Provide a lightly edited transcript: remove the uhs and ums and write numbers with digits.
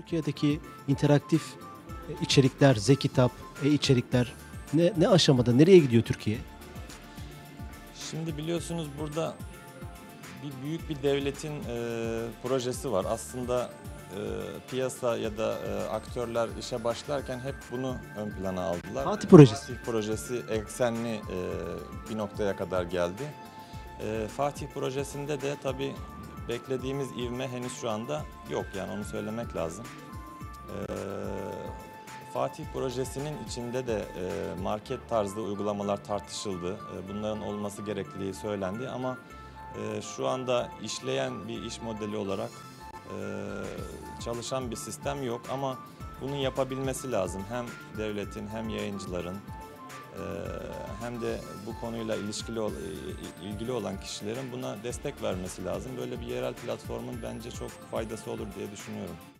Türkiye'deki interaktif içerikler, Z-Kitap, e-içerikler ne aşamada, nereye gidiyor Türkiye? Şimdi biliyorsunuz burada büyük bir devletin projesi var. Aslında piyasa ya da aktörler işe başlarken hep bunu ön plana aldılar. Fatih projesi. Fatih projesi eksenli bir noktaya kadar geldi. Fatih projesinde de tabii beklediğimiz ivme henüz şu anda yok, yani onu söylemek lazım. Fatih projesinin içinde de market tarzı uygulamalar tartışıldı. Bunların olması gerektiği söylendi ama şu anda işleyen bir iş modeli olarak çalışan bir sistem yok ama bunu yapabilmesi lazım. Hem devletin hem yayıncıların hem de bu konuyla ilgili olan kişilerin buna destek vermesi lazım. Böyle bir yerel platformun bence çok faydası olur diye düşünüyorum.